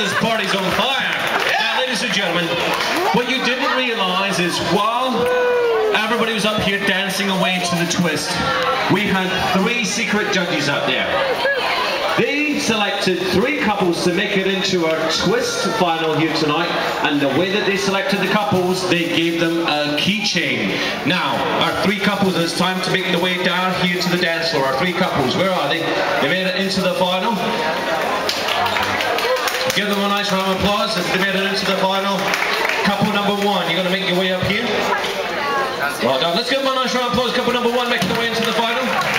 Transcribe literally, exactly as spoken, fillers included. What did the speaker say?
this party's on fire. Now, ladies and gentlemen, what you didn't realize is while everybody was up here dancing away to the twist, we had three secret judges out there. They selected three couples to make it into our twist final here tonight, and the way that they selected the couples, they gave them a keychain. Now, our three couples, it's time to make the way down here to the dance floor. Our three couples, where are they? They made it into the final. Give them a nice round of applause if they made it into the final. Couple number one, you're going to make your way up here. Well done. Let's give them a nice round of applause. Couple number one making their way into the final.